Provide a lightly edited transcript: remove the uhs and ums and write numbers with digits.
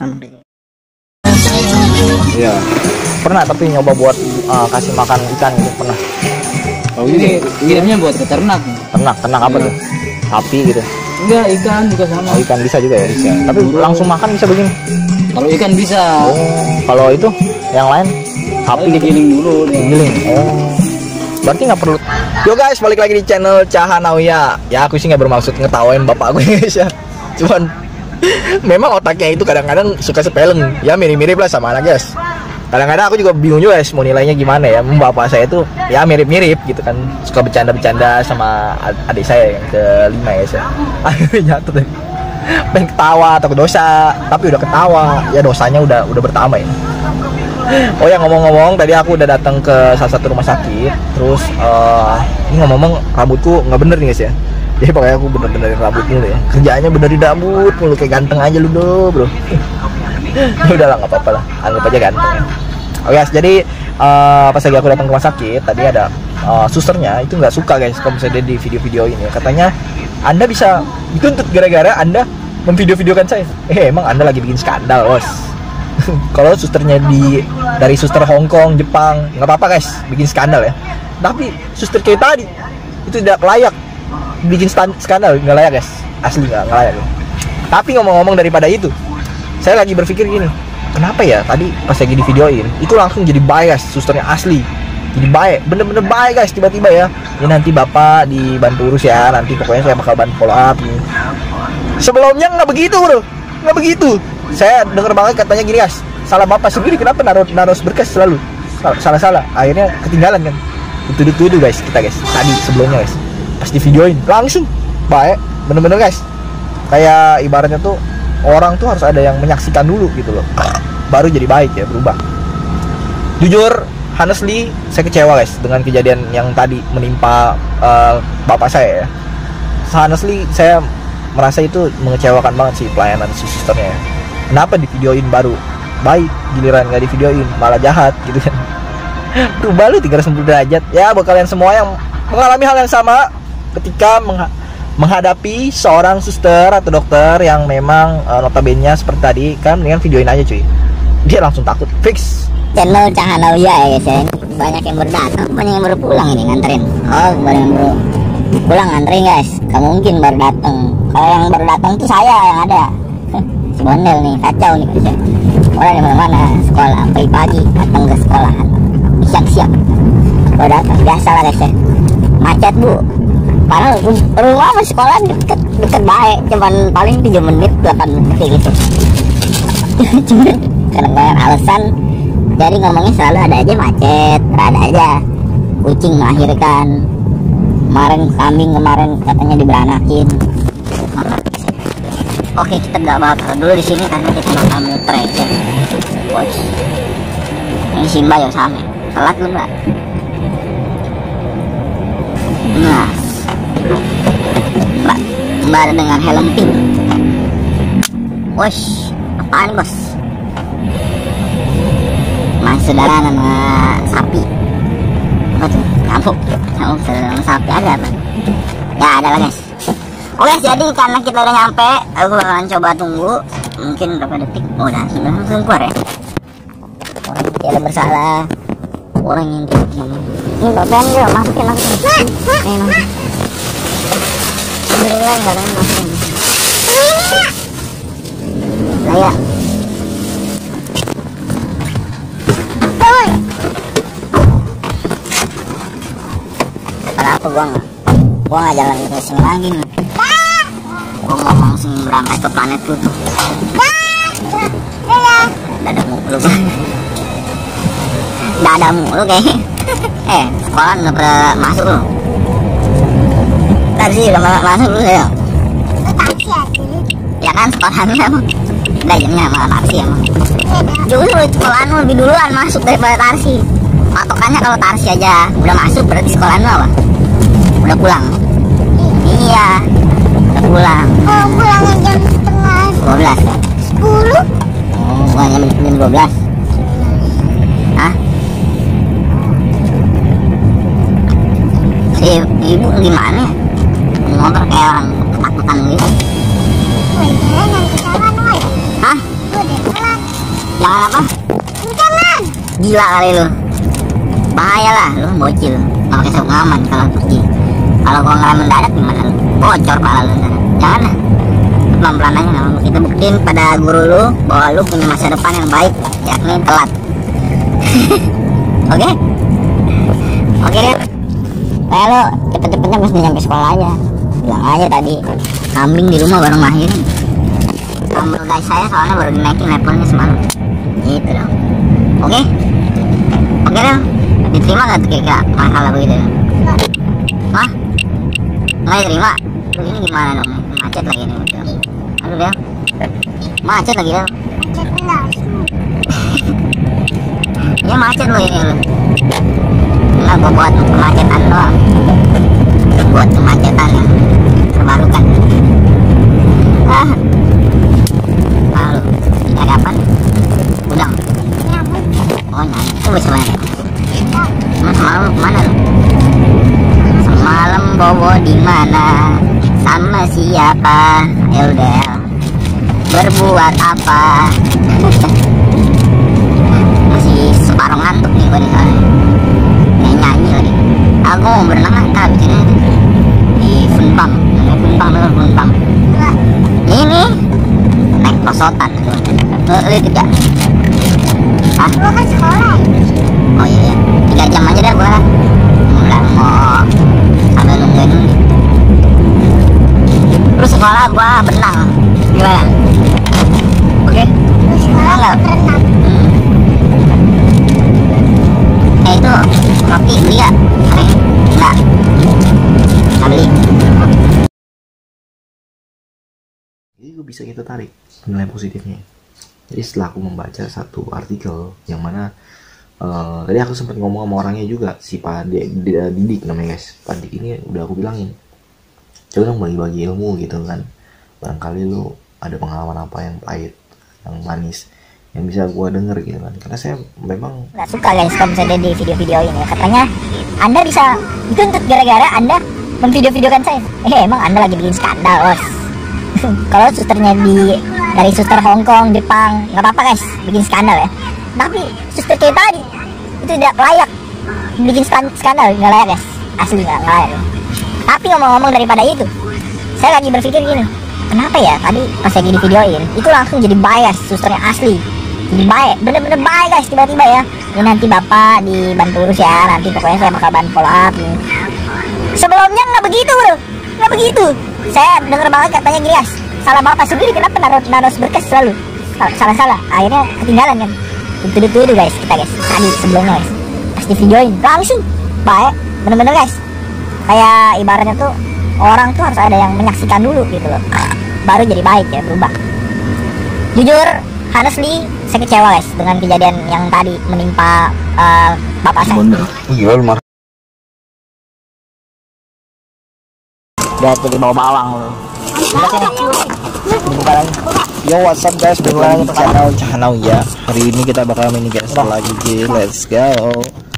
Iya. Pernah tapi nyoba buat kasih makan ikan gitu pernah. Oh ini kirimnya buat ke ternak. Ternak apa tuh? Sapi gitu. Enggak, ikan juga sama. Oh, ikan bisa juga ya? Bisa. Tapi langsung makan bisa begini? Kalau ikan bisa. Oh, kalau itu yang lain? Sapi digiling dulu. Digiling. Oh. Berarti nggak perlu. Yo guys, balik lagi di channel Cahanauya. Ya aku sih nggak bermaksud ngetawain bapak gue guys ya. Cuman memang otaknya itu kadang-kadang suka sepeleng. Ya mirip-mirip lah sama anak guys. Kadang-kadang aku juga bingung juga guys mau nilainya gimana ya. Bapak saya itu ya mirip-mirip gitu kan. Suka bercanda-bercanda sama adik saya yang kelima ya guys ya. Jatuh deh. Pengen ketawa atau dosa, tapi udah ketawa. Ya dosanya udah bertambah ya. Oh ya ngomong-ngomong, tadi aku udah datang ke salah satu rumah sakit. Terus ini ngomong-ngomong rambutku nggak bener nih guys ya. Jadi pokoknya aku bener-benerin rambut dulu ya. Kerjaannya benerin rambut mulu kayak ganteng aja lu bro. Ya udahlah nggak apa-apa lah, anggap aja ganteng ya. Oke guys, jadi pas lagi aku datang ke rumah sakit tadi ada susternya itu nggak suka guys kalau misalnya di video-video ini. Katanya Anda bisa dituntut gara-gara Anda memvideo-videokan saya. Emang Anda lagi bikin skandal bos. Kalau susternya dari suster Hong Kong, Jepang, nggak apa-apa guys, bikin skandal ya. Tapi suster kayak tadi itu tidak layak bikin skandal, nggak layak guys, asli nggak layak. Tapi ngomong-ngomong daripada itu, saya lagi berpikir gini, kenapa ya tadi pas lagi di videoin itu langsung jadi baik guys, susternya asli, jadi baik, bener-bener baik guys tiba-tiba ya. Ini nanti bapak dibantu urus ya, nanti pokoknya saya bakal bantu follow up nih. Sebelumnya nggak begitu bro, nggak begitu. Saya denger banget katanya gini guys, salah bapak sendiri kenapa naruh berkas selalu salah, akhirnya ketinggalan kan. Dituduh guys kita guys tadi sebelumnya guys, pas di videoin langsung baik, bener-bener guys. Kayak ibaratnya tuh orang tuh harus ada yang menyaksikan dulu gitu loh, baru jadi baik ya, berubah. Jujur, honestly, saya kecewa guys dengan kejadian yang tadi menimpa bapak saya ya. Honestly, saya merasa itu mengecewakan banget sih pelayanan si susternya ya. Kenapa di videoin baru baik, giliran nggak di videoin malah jahat gitu kan. Berubah lu 360 derajat. Ya buat kalian semua yang mengalami hal yang sama ketika menghadapi seorang suster atau dokter yang memang notabene seperti tadi kan, mendingan videoin aja cuy. Dia langsung takut fix. Channel Cahanauya ya guys ya. Banyak yang berdatang, banyak yang baru pulang ini nganterin. Oh banyak yang baru pulang nganterin guys. Kamu mungkin baru datang. Kalau yang baru datang tuh saya yang ada. Si Bondel nih kacau nih guys ya. Orang di mana-mana sekolah pagi-pagi datang ke sekolahan. Siap-siap. Baru datang biasa lah guys ya. Macet bu. Padahal rumah sama sekolah deket baik, cuman paling 7 menit 8 menit kayak gitu. Cuman karena banyak alasan, jadi ngomongnya selalu ada aja macet, ada aja kucing melahirkan. Kambing kemarin katanya diberanakin. Oke, kita nggak bakal dulu di sini karena kita bakal muter ya. Watch. Ini Simba yang sama. Telat lu mbak. Nah. Mbak dengan helm pink. Wosh, apaan bos? Mas saudara nama sapi. Apa tuh? Kamu saudara nama sapi ada apa? Ya ada lah guys. Oke, jadi karena kita udah nyampe, aku bakalan coba tunggu. Mungkin berapa detik? Oh udah, sudah langsung keluar ya. Orang yang tidak bersalah, orang yang tidak ini bapak juga masukin. Alhamdulillah nggak ada yang masukin. Saya kenapa gua nggak jalan ke sini lagi nih. Gua mau langsung berangkat ke planet Pluto. Dada mulu dada mulu kayaknya. Sekolah nggak pernah masuk lu. Tadi udah masuk lu ya. Ya kan sekolahan lu emang. Udah jamnya malah Tarsi emang. Justru sekolahan lu lebih duluan masuk daripada Tarsi. Patokannya kalau Tarsi aja udah masuk berarti sekolahan lu apa? Udah pulang. Iya. Udah pulang. Oh pulangnya jam setengah 12 kan? 10. Oh pulangnya jam 12. Hah? Si ibu gimana? Ngobrol kayak orang ketakutan gitu. Nanti jangan woy. Hah? Udah Gila kali lu. Bahaya lah lu bocil. Nggak pakai sarung aman kalau pergi. Kalau gua ngerem mendadak gimana lu? Bocor pala lu ntar. Jangan lah. Pelan-pelan aja nah. Kita buktiin pada guru lu bahwa lu punya masa depan yang baik, yakni telat. Oke? Oke deh. Kayak lo cepet-cepetnya mesti nyampe sekolah aja. Bilang aja tadi kambing di rumah baru ngelahirin. Sambal guys saya soalnya baru dinaikin levelnya semalam. Gitu dong. Oke? Oke dong. Diterima gak tuh kira masalah begitu? Hah? Nggak diterima? Terus ini gimana dong? Macet lagi nih. Aduh Del. Macet lagi Del. Ya macet lo ini lo. Enggak, gua buat kemacetan doang. Buat kemacetan yang terbarukan. Lalu ini ada apa nih? Udang. Oh nyanyi. Itu bisa mana? Semalam kemana lo? Semalam bobo di mana? Sama siapa? Eldel. Berbuat apa? Masih separuh ngantuk nih gua di sana. Nyanyi lagi. Aku mau berenang kan abis ini di Funpang. Namanya Funpang. Ini naik pesotan. Lihat juga. Hah? Gua kan sekolah. Oh iya, 3 jam aja dah gua. Mulai mau sambil nungguin. Terus sekolah gua berenang. Gimana? Oke? Sekolah Enggak. berenang. Itu roti beli ya? Enggak. Nggak beli. Jadi gue bisa kita tarik nilai positifnya. Jadi setelah aku membaca satu artikel yang mana tadi aku sempat ngomong sama orangnya juga, si Pak Didik namanya guys. Pak Didik ini udah aku bilangin, coba dong bagi-bagi ilmu gitu kan. Barangkali lu ada pengalaman apa yang pahit, yang manis, yang bisa gue denger gitu kan. Karena saya memang Nggak suka guys kalau misalnya di video-video ini katanya Anda bisa dituntut gara-gara Anda memvideo-videokan saya. Emang Anda lagi bikin skandal bos. Kalau susternya dari suster Hongkong, Jepang, nggak apa-apa guys bikin skandal ya. Tapi suster kayak tadi itu tidak layak bikin skandal, nggak layak guys. Asli nggak layak. Tapi ngomong-ngomong daripada itu, saya lagi berpikir gini, kenapa ya tadi pas lagi di videoin itu langsung jadi bias susternya asli. Jadi baik, bener-bener baik guys tiba-tiba ya. Ini nanti bapak dibantu urus ya, nanti pokoknya saya bakal bantu follow up nih. Sebelumnya nggak begitu bro, nggak begitu. Saya denger banget katanya gini guys, salah bapak sendiri kenapa naruh berkas selalu salah-salah, akhirnya ketinggalan kan. Itu guys kita guys tadi sebelumnya guys pas di videoin langsung baik, bener-bener guys. Kayak ibaratnya tuh orang tuh harus ada yang menyaksikan dulu gitu loh, baru jadi baik ya berubah. Jujur honestly saya kecewa guys dengan kejadian yang tadi menimpa bapak saya. gila lu marah. Udah jadi bawa bawang loh. Dibuka lagi. Yo what's up guys, balik lagi ke channel Cahanauya. Hari ini kita bakal mini guys lagi, let's go.